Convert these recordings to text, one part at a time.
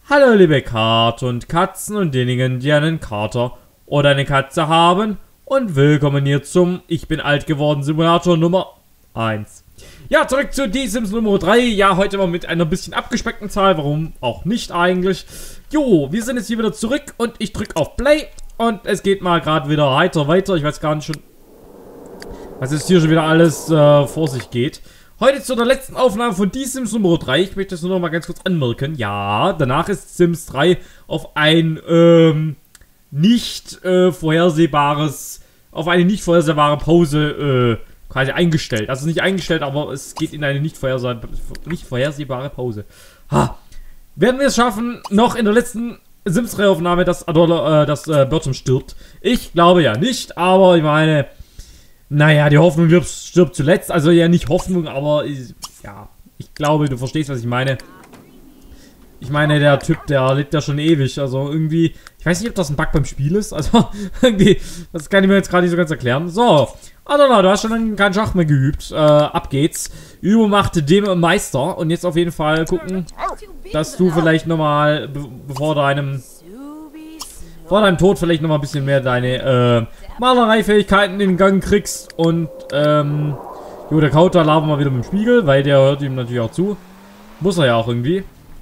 Hallo liebe Kater und Katzen und diejenigen, die einen Kater oder eine Katze haben und willkommen hier zum Ich bin alt geworden Simulator Nummer 1. Ja, zurück zu The Sims Nummer 3. Ja, heute mal mit einer bisschen abgespeckten Zahl, warum auch nicht eigentlich. Jo, wir sind jetzt hier wieder zurück und ich drücke auf Play und es geht mal gerade wieder weiter. Ich weiß gar nicht schon, was jetzt hier schon wieder alles vor sich geht. Heute zu der letzten Aufnahme von The Sims Nummer 3. Ich möchte das nur noch mal ganz kurz anmerken. Ja, danach ist Sims 3 auf ein nicht vorhersehbare Pause quasi eingestellt. Also nicht eingestellt, aber es geht in eine nicht vorhersehbare Pause. Ha. Werden wir es schaffen, noch in der letzten Sims 3 Aufnahme, dass Bertram stirbt? Ich glaube ja nicht, aber ich meine, naja, die Hoffnung stirbt zuletzt. Also ja, nicht Hoffnung, aber ja, ich glaube, du verstehst, was ich meine. Ich meine, der Typ, der lebt ja schon ewig. Also irgendwie, ich weiß nicht, ob das ein Bug beim Spiel ist. Also irgendwie, das kann ich mir jetzt gerade nicht so ganz erklären. So, Adela, du hast schon lange kein Schach mehr geübt. Ab geht's. Übung macht dem Meister. Und jetzt auf jeden Fall gucken, dass du vielleicht nochmal, vor deinem Tod vielleicht nochmal ein bisschen mehr deine Malereifähigkeiten in Gang kriegst. Und jo, der Kauter labert mal wieder mit dem Spiegel, weil der hört ihm natürlich auch zu. Muss er ja auch irgendwie.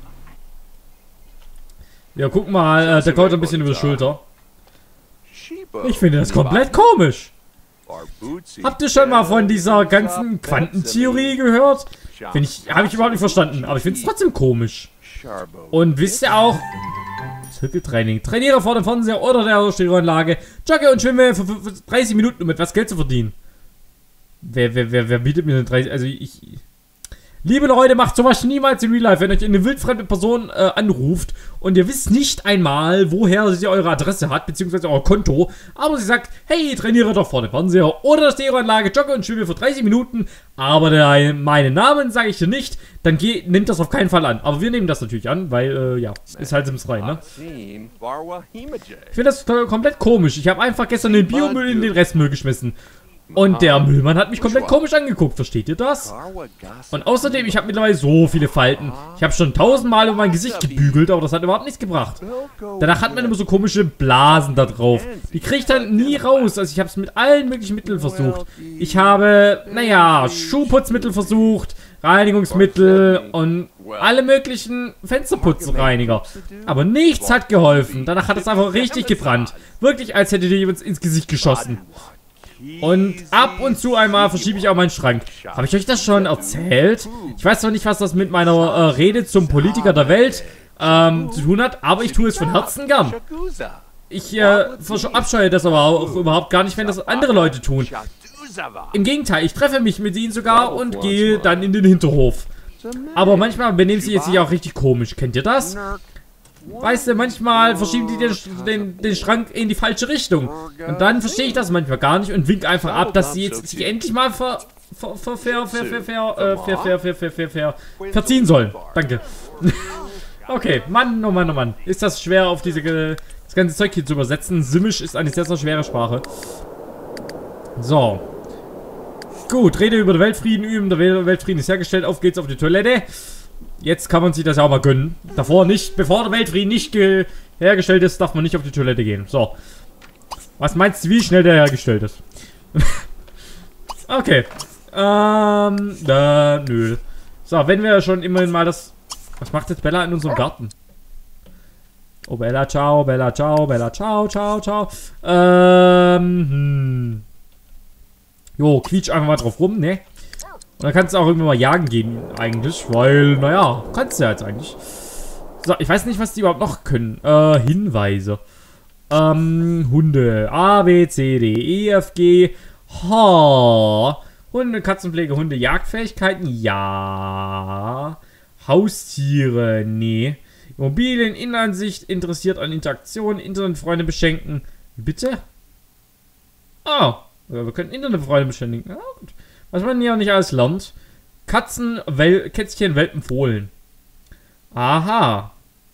Ja, guck mal, der Kauter ein bisschen über die Schulter. Ich finde das komplett komisch. Habt ihr schon mal von dieser ganzen Quantentheorie gehört? Habe ich überhaupt nicht verstanden, aber ich finde es trotzdem komisch. Und wisst ihr auch, Zirkeltraining. Trainiere vor dem Fernseher oder der Stereoanlage. Jogge und schwimme für 30 Minuten, um etwas Geld zu verdienen. Wer bietet mir denn 30... Also liebe Leute, macht sowas niemals in Real Life, wenn euch eine wildfremde Person anruft und ihr wisst nicht einmal, woher sie eure Adresse hat, beziehungsweise euer Konto, aber sie sagt, hey, trainiere doch vor dem Fernseher oder der Stereoanlage, jogge und schwimme für 30 Minuten, aber meinen Namen sage ich dir nicht, dann nimmt das auf keinen Fall an. Aber wir nehmen das natürlich an, weil, ja, ist halt Sims 3, ne? Ich finde das komplett komisch. Ich habe einfach gestern den Biomüll in den Restmüll geschmissen. Und der Müllmann hat mich komplett komisch angeguckt, versteht ihr das? Und außerdem, ich habe mittlerweile so viele Falten. Ich habe schon 1000-mal um mein Gesicht gebügelt, aber das hat überhaupt nichts gebracht. Danach hat man immer so komische Blasen da drauf. Die kriege ich dann nie raus. Also ich habe es mit allen möglichen Mitteln versucht. Ich habe, naja, Schuhputzmittel versucht, Reinigungsmittel und alle möglichen Fensterputzreiniger. Aber nichts hat geholfen. Danach hat es einfach richtig gebrannt. Wirklich, als hätte dir jemand ins Gesicht geschossen. Und ab und zu einmal verschiebe ich auch meinen Schrank. Habe ich euch das schon erzählt? Ich weiß zwar nicht, was das mit meiner Rede zum Politiker der Welt zu tun hat, aber ich tue es von Herzen gern. Ich abscheue das aber auch überhaupt gar nicht, wenn das andere Leute tun. Im Gegenteil, ich treffe mich mit ihnen sogar und gehe dann in den Hinterhof. Aber manchmal benehmen sie jetzt sich auch richtig komisch. Kennt ihr das? Weißt du, manchmal verschieben die den Schrank in die falsche Richtung. Und dann verstehe ich das manchmal gar nicht und wink einfach ab, dass sie jetzt sich endlich mal verziehen sollen. Danke. Okay, Mann, oh Mann, oh Mann. Ist das schwer, auf das ganze Zeug hier zu übersetzen. Simmisch ist eine sehr, sehr schwere Sprache. So. Gut, Rede über den Weltfrieden üben. Der Weltfrieden ist hergestellt. Auf geht's auf die Toilette. Jetzt kann man sich das ja auch mal gönnen. Davor nicht, bevor der Weltfrieden nicht hergestellt ist, darf man nicht auf die Toilette gehen. So. Was meinst du, wie schnell der hergestellt ist? Okay. Nö. So, wenn wir schon immerhin mal das... Was macht jetzt Bella in unserem Garten? Oh, Bella, ciao, Bella, ciao, Bella, ciao, ciao, ciao. Jo, quietsch einfach mal drauf rum, ne? Und dann kannst du auch irgendwann mal jagen gehen, eigentlich, weil, naja, kannst du ja jetzt eigentlich. So, ich weiß nicht, was die überhaupt noch können. Hinweise. Hunde. A, B, C, D, E, F, G, H. Hunde, Katzenpflege, Hunde, Jagdfähigkeiten, ja. Haustiere, nee. Immobilien, Innenansicht, interessiert an Interaktion, Internetfreunde beschenken. Bitte? Oh, wir können Internetfreunde beschenken. Ja, gut. Was man hier nicht alles lernt. Kätzchen, Welpen, Fohlen. Aha.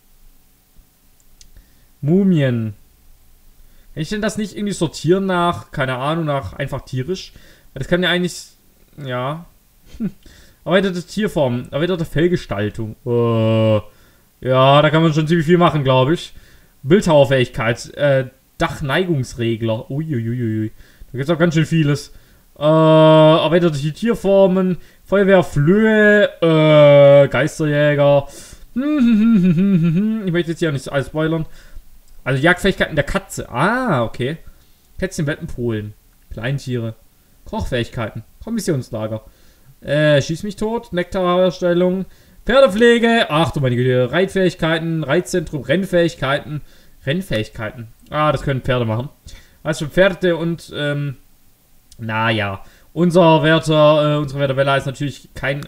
Mumien. Kann ich denn das nicht irgendwie sortieren nach, keine Ahnung, nach einfach tierisch? Das kann ja eigentlich, ja. Erweiterte Tierform, erweiterte Fellgestaltung. Ja, da kann man schon ziemlich viel machen, glaube ich. Bildhauerfähigkeit. Dachneigungsregler. Uiuiuiui. Da gibt es auch ganz schön vieles. Erweiterte Tierformen. Feuerwehr, Flöhe. Geisterjäger. Ich möchte jetzt hier nicht alles spoilern. Also Jagdfähigkeiten der Katze. Ah, okay. Kätzchen, Welpen, Polen. Kleintiere. Kochfähigkeiten. Kommissionslager. Schieß mich tot. Nektarherstellung. Pferdepflege. Ach du meine Güte. Reitfähigkeiten. Reitzentrum. Rennfähigkeiten. Rennfähigkeiten. Ah, das können Pferde machen. Also Pferde und, naja. Unsere Wärter Bella ist natürlich kein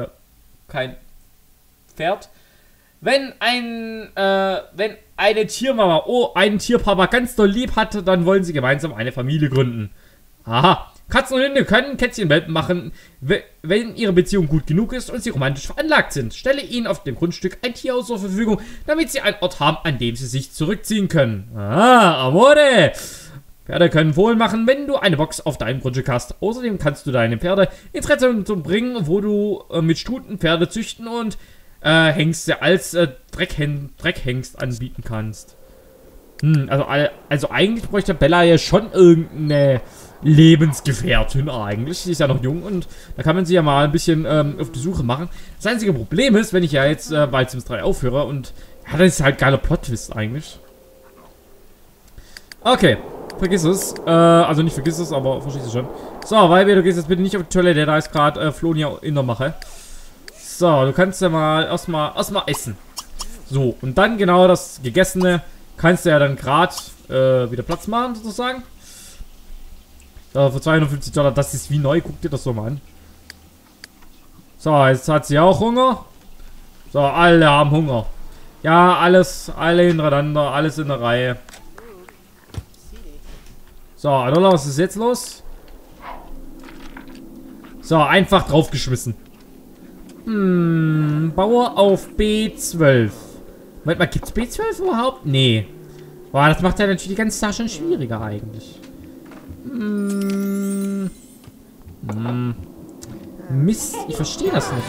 Pferd. Wenn eine Tiermama einen Tierpapa ganz doll lieb hat, dann wollen sie gemeinsam eine Familie gründen. Aha. Katzen und Hunde können Kätzchenwelpen machen, wenn ihre Beziehung gut genug ist und sie romantisch veranlagt sind. Stelle ihnen auf dem Grundstück ein Tierhaus zur Verfügung, damit sie einen Ort haben, an dem sie sich zurückziehen können. Ah, Amore! Pferde können Fohlen machen, wenn du eine Box auf deinem Grundstück hast. Außerdem kannst du deine Pferde ins Rettungszentrum bringen, wo du mit Stuten Pferde züchten und Hengste als Dreckhengst anbieten kannst. Also eigentlich bräuchte Bella ja schon irgendeine Lebensgefährtin eigentlich. Sie ist ja noch jung und da kann man sie ja mal ein bisschen auf die Suche machen. Das einzige Problem ist, wenn ich ja jetzt bald Sims 3 aufhöre und ja, das ist halt geiler Plot-Twist eigentlich. Okay, vergiss es. Also nicht vergiss es, aber verstehst du schon. So, Weibe, du gehst jetzt bitte nicht auf die Toilette, da ist gerade Flonia in der Mache. So, du kannst ja mal erstmal essen. So, und dann genau das Gegessene kannst du ja dann gerade wieder Platz machen, sozusagen. So, für $250, das ist wie neu, guck dir das so mal an. So, jetzt hat sie auch Hunger. So, alle haben Hunger. Ja, alle hintereinander, alles in der Reihe. So, Adola, was ist jetzt los? So, einfach draufgeschmissen. Bauer auf B12. Moment mal, gibt's B12 überhaupt? Nee. Boah, das macht ja natürlich die ganze Sache schon schwieriger eigentlich. Mist, ich verstehe das nicht.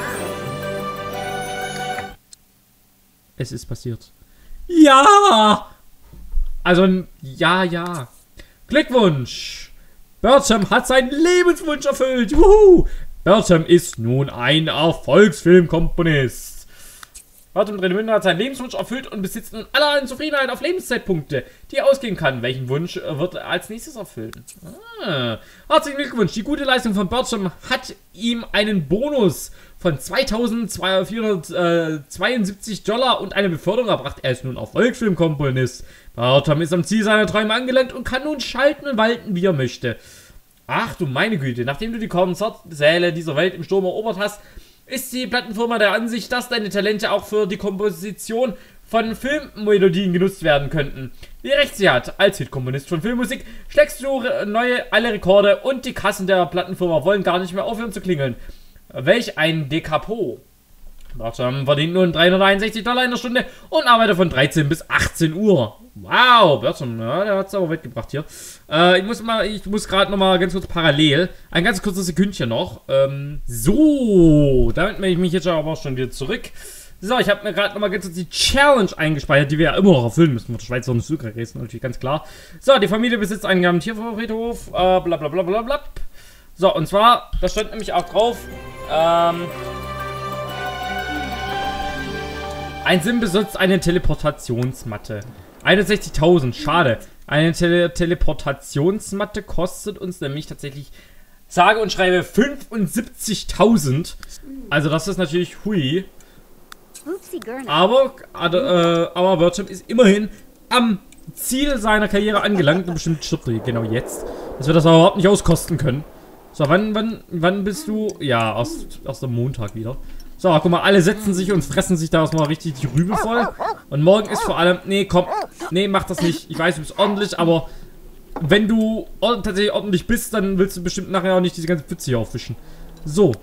Es ist passiert. Ja! Also, ja. Glückwunsch! Bertram hat seinen Lebenswunsch erfüllt. Juhu! Bertram ist nun ein Erfolgsfilmkomponist. Bertram Tredemünde hat seinen Lebenswunsch erfüllt und besitzt nun allerlei Zufriedenheit auf Lebenszeitpunkte, die er ausgehen kann. Welchen Wunsch wird er als nächstes erfüllen? Herzlichen Glückwunsch. Die gute Leistung von Bertram hat ihm einen Bonus von $2.472 und eine Beförderung erbracht. Er ist nun Erfolgsfilmkomponist. Bertram ist am Ziel seiner Träume angelangt und kann nun schalten und walten, wie er möchte. Ach du meine Güte, nachdem du die Konzertsäle dieser Welt im Sturm erobert hast, ist die Plattenfirma der Ansicht, dass deine Talente auch für die Komposition von Filmmelodien genutzt werden könnten. Wie recht sie hat, als Hitkomponist von Filmmusik schlägst du alle Rekorde und die Kassen der Plattenfirma wollen gar nicht mehr aufhören zu klingeln. Welch ein Dekapo. Bertram verdient nun $361 in der Stunde und arbeitet von 13 bis 18 Uhr. Wow, Bertram, ja, der hat es aber weggebracht hier. Ich muss gerade nochmal ganz kurz parallel, ein ganz kurzes Sekündchen noch. So, damit melde ich mich jetzt aber schon wieder zurück. So, ich habe mir gerade nochmal ganz kurz die Challenge eingespeichert, die wir ja immer noch erfüllen müssen. Der Schweizer und Südkorea ist natürlich ganz klar. So, die Familie besitzt einen Tierfriedhof, blablabla. So, und zwar, da stand nämlich auch drauf, ein Sim besitzt eine Teleportationsmatte. 61.000, schade. Eine Teleportationsmatte kostet uns nämlich tatsächlich, sage und schreibe, 75.000. Also das ist natürlich hui. Aber Bertram ist immerhin am Ziel seiner Karriere angelangt und bestimmt stirbt er genau jetzt. Dass wir das aber überhaupt nicht auskosten können. So, wann bist du? Ja, erst am Montag wieder. So, guck mal, alle setzen sich und fressen sich da erstmal richtig die Rübe voll. Und morgen ist vor allem... Nee, komm. Nee, mach das nicht. Ich weiß, du bist ordentlich, aber... Wenn du tatsächlich ordentlich bist, dann willst du bestimmt nachher auch nicht diese ganze Pfütze hier aufwischen. So.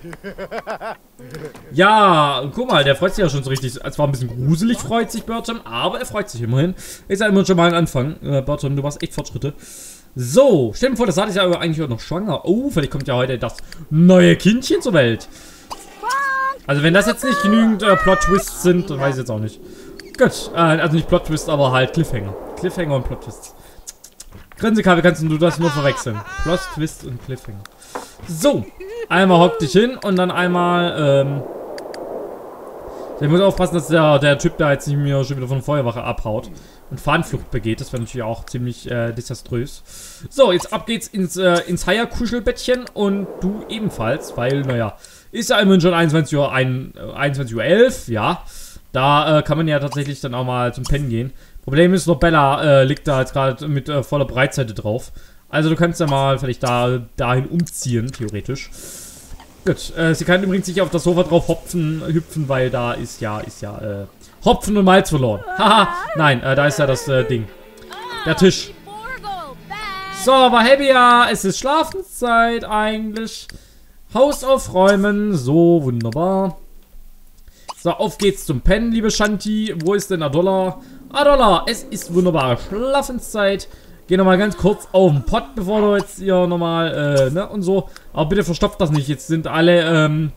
Ja, guck mal, der freut sich ja schon so richtig. Es war ein bisschen gruselig, freut sich Bertram, aber er freut sich immerhin. Ist ja immer schon mal ein Anfang. Bertram, du machst echt Fortschritte. So, stell dir vor, das hatte ich ja eigentlich auch noch schwanger. Oh, vielleicht kommt ja heute das neue Kindchen zur Welt. Also wenn das jetzt nicht genügend Plot-Twists sind, dann weiß ich jetzt auch nicht. Gut, also nicht Plot-Twist, aber halt Cliffhanger. Cliffhanger und Plot-Twists. Grinsekabel kannst du das nur verwechseln. Plot-Twist und Cliffhanger. So, einmal hock dich hin und dann einmal, ich muss aufpassen, dass der Typ da jetzt nicht mehr schon wieder von der Feuerwache abhaut und Fahnenflucht begeht. Das wäre natürlich auch ziemlich desaströs. So, jetzt ab geht's ins Haier-Kuschelbettchen und du ebenfalls, weil, naja, ist ja immerhin schon 21:11 Uhr, ja. Da kann man ja tatsächlich dann auch mal zum Pennen gehen. Problem ist noch, Bella liegt da jetzt gerade mit voller Breitseite drauf. Also du kannst ja mal vielleicht dahin umziehen, theoretisch. Gut, sie kann übrigens nicht auf das Sofa drauf hüpfen, weil da ist ja Hopfen und Malz verloren. Haha, nein, da ist ja das Ding. Der Tisch. So, aber Hebia, es ist Schlafenszeit eigentlich. Haus aufräumen, so, wunderbar. So, auf geht's zum Pennen, liebe Shanti. Wo ist denn Adolla? Adolla, es ist wunderbare Schlafenszeit. Geh nochmal ganz kurz auf den Pott, bevor du jetzt hier nochmal, ne, und so. Aber bitte verstopft das nicht. Jetzt sind alle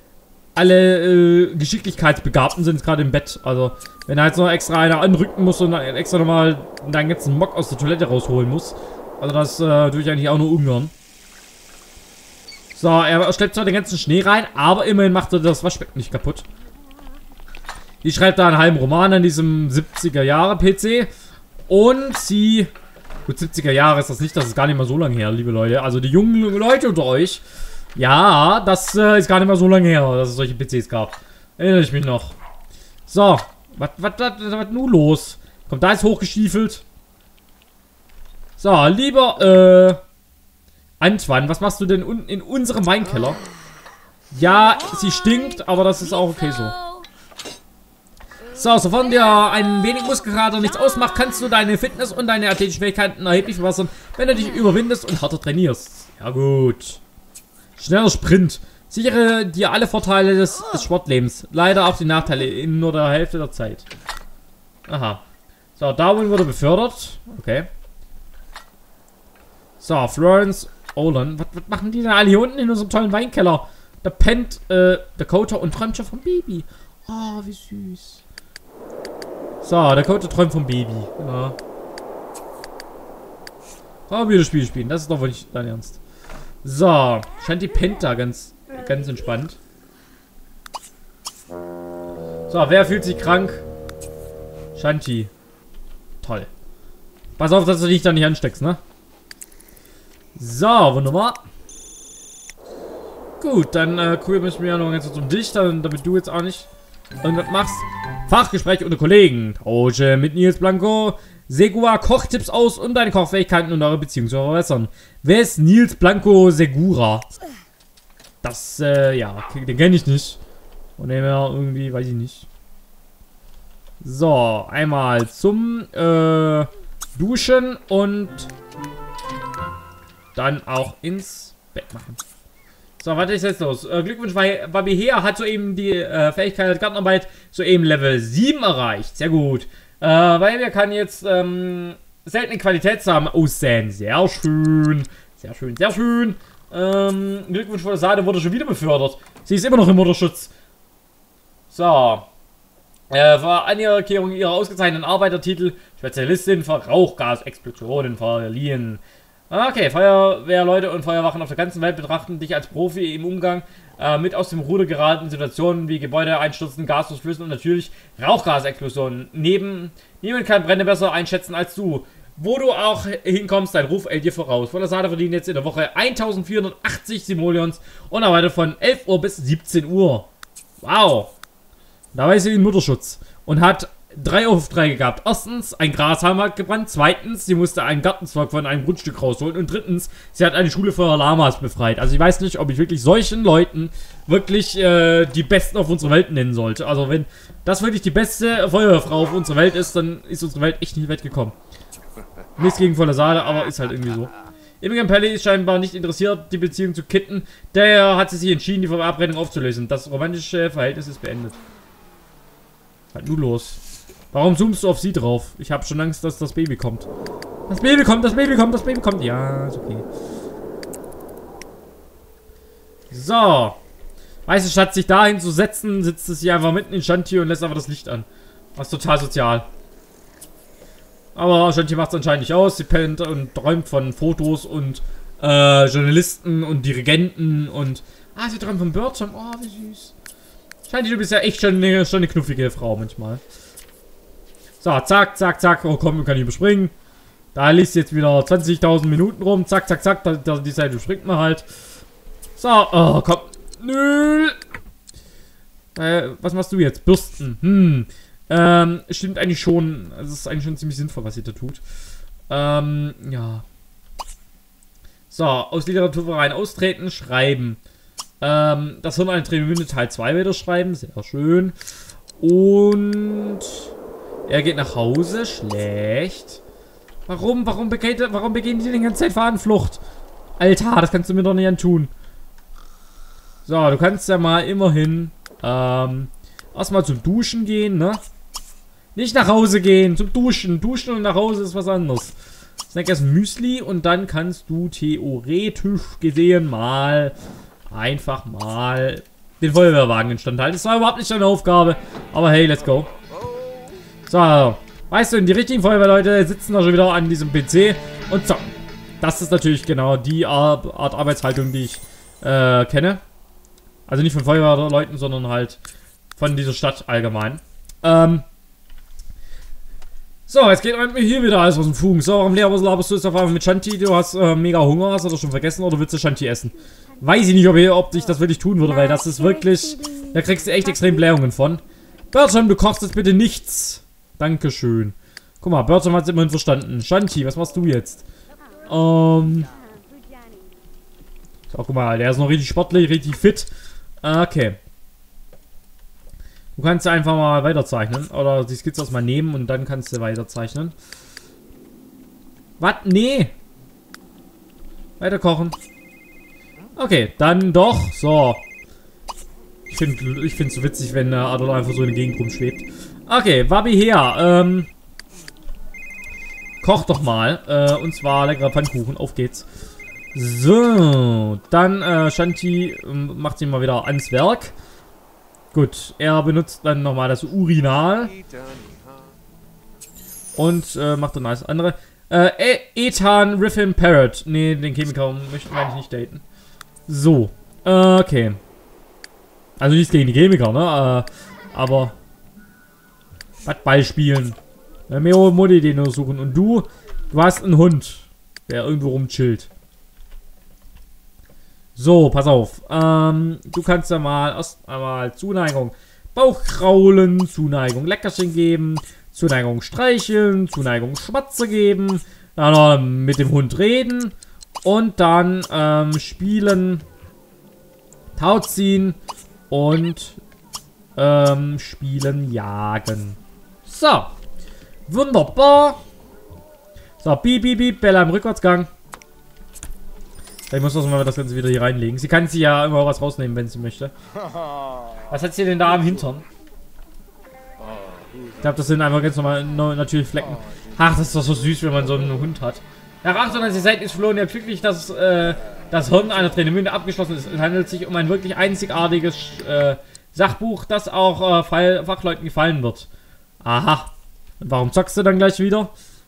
Geschicklichkeitsbegabten sind gerade im Bett. Also, wenn er jetzt noch extra einer anrücken muss und dann extra nochmal deinen ganzen Mock aus der Toilette rausholen muss. Also, das tue ich eigentlich auch nur ungern. So, er schleppt zwar den ganzen Schnee rein, aber immerhin macht er das Waschbecken nicht kaputt. Die schreibt da einen halben Roman an diesem 70er-Jahre-PC. Und sie... Gut, 70er Jahre ist das nicht, das ist gar nicht mal so lange her, liebe Leute. Also die jungen Leute unter euch. Ja, das ist gar nicht mal so lange her, dass es solche PCs gab. Erinnere ich mich noch. So, was nun los? Kommt da jetzt hochgestiefelt? So, lieber, Antoine, was machst du denn in unserem Weinkeller? Ja, sie stinkt, aber das ist auch okay so. So, sofern dir ein wenig Muskelkater nichts ausmacht, kannst du deine Fitness und deine athletischen Fähigkeiten erheblich verbessern, wenn du dich überwindest und härter trainierst. Ja gut. Schneller Sprint. Sichere dir alle Vorteile des Sportlebens. Leider auch die Nachteile in nur der Hälfte der Zeit. Aha. So, Darwin wurde befördert. Okay. So, Florence Olan. Was machen die denn alle hier unten in unserem tollen Weinkeller? Da pennt Dakota und träumt schon vom Baby. Oh, wie süß. So, Dakota träumt vom Baby. Ja. Oh, wieder Spiel spielen. Das ist doch wohl nicht dein Ernst. So, Shanti pennt da ganz entspannt. So, wer fühlt sich krank? Shanti. Toll. Pass auf, dass du dich da nicht ansteckst, ne? So, wunderbar. Gut, dann kümmere ich mich ja noch ganz kurz um dich, damit du jetzt auch nicht irgendwas machst. Fachgespräch unter Kollegen. Tausche mit Nils Blanco Segura Kochtipps aus, um deine Kochfähigkeiten und eure Beziehung zu verbessern. Wer ist Nils Blanco Segura? Das, ja, den kenne ich nicht. Von dem her irgendwie, weiß ich nicht. So, einmal zum, Duschen und dann auch ins Bett machen. So, was ist jetzt los? Glückwunsch, weil Babi Hea hat soeben die Fähigkeit Gartenarbeit soeben Level 7 erreicht. Sehr gut. Weil wir kann jetzt seltene Qualitätssamen aussäen. Sehr schön. Sehr schön, sehr schön. Glückwunsch, von der Sade wurde schon wieder befördert. Sie ist immer noch im Mutterschutz. So. Für Anerkennung ihrer ausgezeichneten Arbeitertitel Spezialistin für Rauchgasexplosionen verliehen. Okay, Feuerwehrleute und Feuerwachen auf der ganzen Welt betrachten dich als Profi im Umgang mit aus dem Ruder geratenen Situationen wie Gebäudeeinstürzen, Gasauslösen und natürlich Rauchgasexplosionen. Niemand kann Brände besser einschätzen als du. Wo du auch hinkommst, dein Ruf eilt dir voraus. Von der Sade verdient jetzt in der Woche 1480 Simoleons und arbeitet von 11 Uhr bis 17 Uhr. Wow. Da war sie in Mutterschutz und hat 3 Aufträge gehabt. Erstens, ein Grashalm hat gebrannt. Zweitens, sie musste einen Gartenzweig von einem Grundstück rausholen. Und drittens, sie hat eine Schule für Lamas befreit. Also ich weiß nicht, ob ich wirklich solchen Leuten wirklich die Besten auf unserer Welt nennen sollte. Also wenn das wirklich die beste Feuerwehrfrau auf unserer Welt ist, dann ist unsere Welt echt nicht weit gekommen. Nichts gegen volle Saale, aber ist halt irgendwie so. Imogen Pelly ist scheinbar nicht interessiert, die Beziehung zu kitten. Daher hat sie sich entschieden, die Verabredung aufzulösen. Das romantische Verhältnis ist beendet. Halt nur los. Warum zoomst du auf sie drauf? Ich habe schon Angst, dass das Baby kommt. Das Baby kommt, das Baby kommt, das Baby kommt. Ja, ist okay. So. Weißt du, statt sich dahin zu setzen, sitzt es hier einfach mitten in Shanti und lässt einfach das Licht an. Was total sozial. Aber Shanti macht es anscheinend nicht aus. Sie pennt und träumt von Fotos und Journalisten und Dirigenten und... Ah, sie träumt von Bertram. Oh, wie süß. Shanti, du bist ja echt schon eine knuffige Frau manchmal. So, zack, zack, zack. Oh komm, kann ich überspringen. Da liest jetzt wieder 20.000 Minuten rum. Zack, zack, zack. Die Seite springt man halt. So, oh, komm. Nö. Was machst du jetzt? Bürsten. Stimmt eigentlich schon. Also es ist eigentlich schon ziemlich sinnvoll, was sie da tut. Ja. So, aus Literaturverein austreten, schreiben. Das Hirn eine Träne Teil 2 wieder schreiben. Sehr schön. Und er geht nach Hause. Schlecht. Warum begehen die die ganze Zeit Fahnenflucht? Alter, das kannst du mir doch nicht antun. So, du kannst ja mal immerhin erstmal zum Duschen gehen, ne? Nicht nach Hause gehen, zum Duschen. Duschen und nach Hause ist was anderes. Snack erst Müsli und dann kannst du theoretisch gesehen mal einfach mal den Feuerwehrwagen instand halten. Das war überhaupt nicht deine Aufgabe, aber hey, let's go. So, weißt du, die richtigen Feuerwehrleute sitzen da schon wieder an diesem PC und zocken. Das ist natürlich genau die Art Arbeitshaltung, die ich kenne. Also nicht von Feuerwehrleuten, sondern halt von dieser Stadt allgemein. So, jetzt geht mir hier wieder alles aus dem Fugen. So, warum laberst du jetzt auf einmal mit Shanti? Du hast mega Hunger, hast du das schon vergessen oder willst du Shanti essen? Weiß ich nicht, ob ich das wirklich tun würde, weil das ist wirklich... Da kriegst du echt extrem Blähungen von. Bertram, du kochst jetzt bitte nichts. Dankeschön. Guck mal, Bertram hat es immerhin verstanden. Shanti, was machst du jetzt? So, guck mal, der ist noch richtig sportlich, richtig fit. Okay. Du kannst einfach mal weiterzeichnen. Oder die Skizze erstmal nehmen und dann kannst du weiterzeichnen. Was? Nee. Weiter kochen. Okay, dann doch. So. Ich finde es so witzig, wenn Adol einfach so in der Gegend rumschwebt. Okay, Wabi her. Koch doch mal. Und zwar leckerer Pfannkuchen. Auf geht's. So. Dann Shanti macht sich mal wieder ans Werk. Gut, er benutzt dann nochmal das Urinal. Und macht dann alles andere. Ethan Riffin Parrot. Ne, den Chemiker möchten wir eigentlich nicht daten. So. Okay. Also nichts gegen die Chemiker, ne? Aber. Was Ball spielen. Mehr Mutti den nur suchen. Und du hast einen Hund, der irgendwo rumchillt. So, pass auf. Du kannst ja mal erst einmal Zuneigung Bauchkraulen, Zuneigung Leckerchen geben, Zuneigung streicheln, Zuneigung Schmatze geben, dann noch mit dem Hund reden und dann spielen, Tau ziehen und spielen jagen. So, wunderbar. So, piep, piep, piep, Bella im Rückwärtsgang. Ich muss mal das Ganze wieder hier reinlegen. Sie kann sich ja immer was rausnehmen, wenn sie möchte. Was hat sie denn da am Hintern? Ich glaube, das sind einfach ganz normal natürlich Flecken. Ach, das ist doch so süß, wenn man so einen Hund hat. Nach 98 Seiten ist Flonia glücklich, dass das Hirn einer Tränemünde abgeschlossen ist. Es handelt sich um ein wirklich einzigartiges Sachbuch, das auch Fachleuten gefallen wird. Aha. Und warum zockst du dann gleich wieder?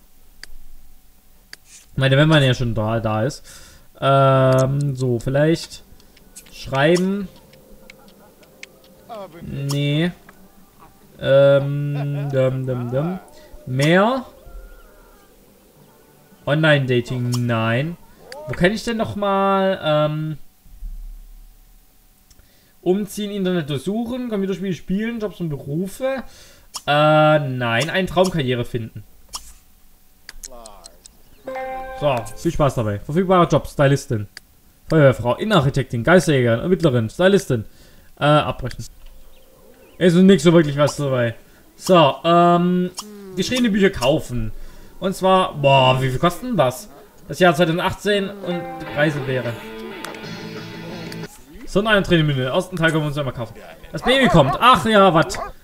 Ich meine, wenn man ja schon da ist. So, vielleicht schreiben. Nee. Mehr. Online-Dating, nein. Wo kann ich denn noch mal, umziehen, Internet durchsuchen, Computerspiele spielen, Jobs und Berufe. Nein, eine Traumkarriere finden. So, viel Spaß dabei. Verfügbare Jobs, Stylistin. Feuerwehrfrau, Innenarchitektin, Geisterjägerin, Ermittlerin, Stylistin. Abbrechen. Es ist nicht so wirklich was dabei. So, geschriebene Bücher kaufen. Und zwar, boah, wie viel kosten das? Das Jahr 2018 und die Preise wäre. So, eine Träne. Den ersten Teil können wir uns einmal kaufen. Das Baby kommt. Ach ja, was?